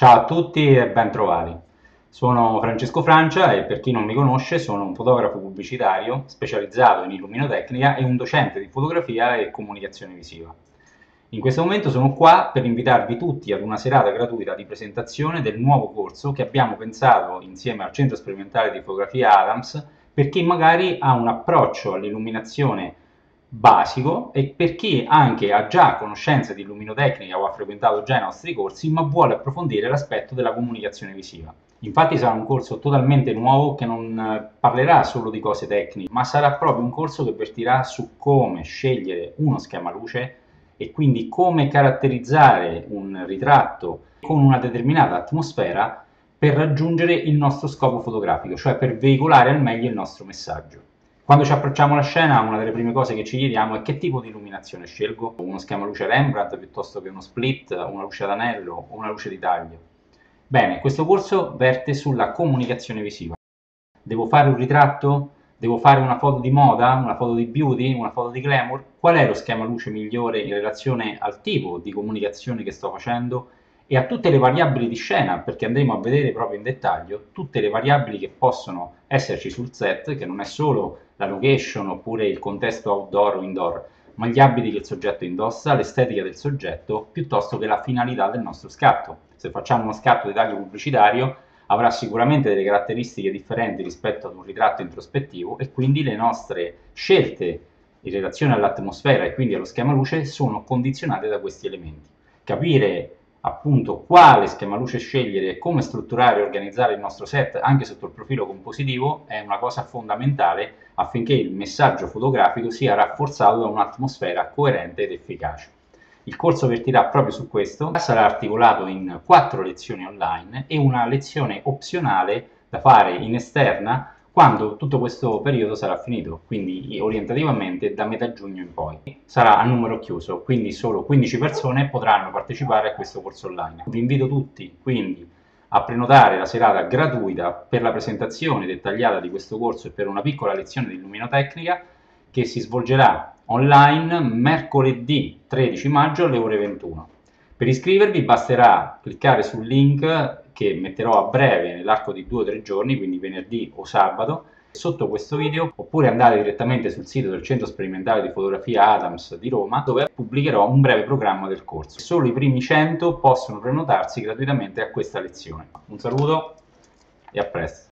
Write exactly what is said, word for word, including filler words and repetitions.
Ciao a tutti e bentrovati. Sono Francesco Francia e per chi non mi conosce sono un fotografo pubblicitario specializzato in illuminotecnica e un docente di fotografia e comunicazione visiva. In questo momento sono qua per invitarvi tutti ad una serata gratuita di presentazione del nuovo corso che abbiamo pensato insieme al Centro Sperimentale di Fotografia Adams per chi magari ha un approccio all'illuminazione basico e per chi anche ha già conoscenze di illuminotecnica o ha frequentato già i nostri corsi ma vuole approfondire l'aspetto della comunicazione visiva. Infatti sarà un corso totalmente nuovo che non parlerà solo di cose tecniche, ma sarà proprio un corso che vertirà su come scegliere uno schema luce e quindi come caratterizzare un ritratto con una determinata atmosfera per raggiungere il nostro scopo fotografico, cioè per veicolare al meglio il nostro messaggio. Quando ci approcciamo alla scena, una delle prime cose che ci chiediamo è che tipo di illuminazione scelgo, uno schema luce Rembrandt piuttosto che uno split, una luce ad anello o una luce di taglio. Bene, questo corso verte sulla comunicazione visiva. Devo fare un ritratto? Devo fare una foto di moda? Una foto di beauty? Una foto di glamour? Qual è lo schema luce migliore in relazione al tipo di comunicazione che sto facendo e a tutte le variabili di scena, perché andremo a vedere proprio in dettaglio tutte le variabili che possono esserci sul set, che non è solo la location oppure il contesto outdoor o indoor, ma gli abiti che il soggetto indossa, l'estetica del soggetto, piuttosto che la finalità del nostro scatto. Se facciamo uno scatto di taglio pubblicitario, avrà sicuramente delle caratteristiche differenti rispetto ad un ritratto introspettivo e quindi le nostre scelte in relazione all'atmosfera e quindi allo schema luce sono condizionate da questi elementi. Capire appunto quale schema luce scegliere e come strutturare e organizzare il nostro set anche sotto il profilo compositivo è una cosa fondamentale affinché il messaggio fotografico sia rafforzato da un'atmosfera coerente ed efficace. Il corso vertirà proprio su questo, sarà articolato in quattro lezioni online e una lezione opzionale da fare in esterna quando tutto questo periodo sarà finito, quindi orientativamente da metà giugno in poi. Sarà a numero chiuso, quindi solo quindici persone potranno partecipare a questo corso online. Vi invito tutti quindi a prenotare la serata gratuita per la presentazione dettagliata di questo corso e per una piccola lezione di illuminotecnica che si svolgerà online mercoledì tredici maggio alle ore ventuno. Per iscrivervi basterà cliccare sul link che metterò a breve nell'arco di due o tre giorni, quindi venerdì o sabato, sotto questo video, oppure andare direttamente sul sito del Centro Sperimentale di Fotografia Adams di Roma, dove pubblicherò un breve programma del corso. Solo i primi cento possono prenotarsi gratuitamente a questa lezione. Un saluto e a presto!